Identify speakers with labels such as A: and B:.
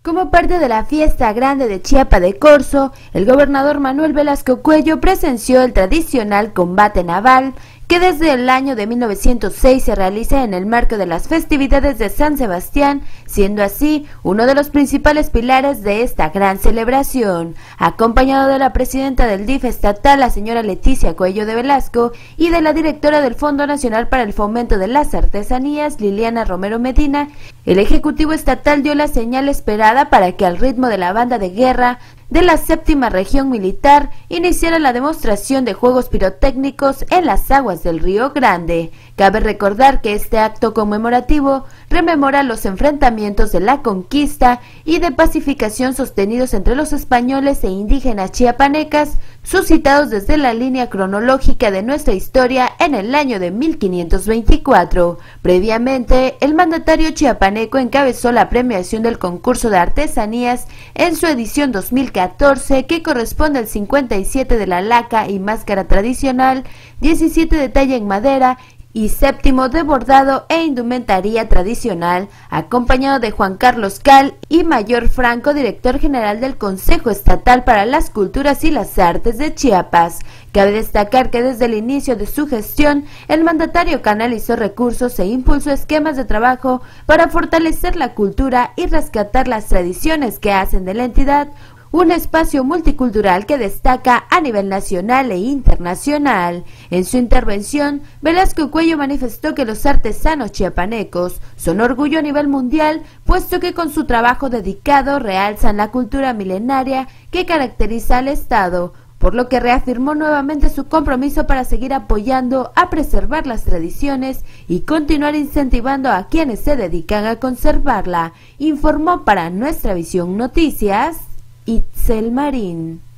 A: Como parte de la fiesta grande de Chiapa de Corzo, el gobernador Manuel Velasco Cuello presenció el tradicional combate naval que desde el año de 1906 se realiza en el marco de las festividades de San Sebastián, siendo así uno de los principales pilares de esta gran celebración. Acompañado de la presidenta del DIF estatal, la señora Leticia Cuello de Velasco, y de la directora del Fondo Nacional para el Fomento de las Artesanías, Liliana Romero Medina, el Ejecutivo Estatal dio la señal esperada para que al ritmo de la banda de guerra de la 7ª Región Militar iniciara la demostración de juegos pirotécnicos en las aguas del Río Grande. Cabe recordar que este acto conmemorativo rememora los enfrentamientos de la conquista y de pacificación sostenidos entre los españoles e indígenas chiapanecas, suscitados desde la línea cronológica de nuestra historia en el año de 1524. Previamente, el mandatario chiapaneco encabezó la premiación del concurso de artesanías en su edición 2014, que corresponde al 57 de la laca y máscara tradicional, 17 de talla en madera y 7º de bordado e indumentaria tradicional, acompañado de Juan Carlos Cal y Mayor Franco, director general del Consejo Estatal para las Culturas y las Artes de Chiapas. Cabe destacar que desde el inicio de su gestión, el mandatario canalizó recursos e impulsó esquemas de trabajo para fortalecer la cultura y rescatar las tradiciones que hacen de la entidad un espacio multicultural que destaca a nivel nacional e internacional. En su intervención, Velasco Cuello manifestó que los artesanos chiapanecos son orgullo a nivel mundial, puesto que con su trabajo dedicado realzan la cultura milenaria que caracteriza al Estado, por lo que reafirmó nuevamente su compromiso para seguir apoyando a preservar las tradiciones y continuar incentivando a quienes se dedican a conservarla. Informó para Nuestra Visión Noticias Itzel Marín.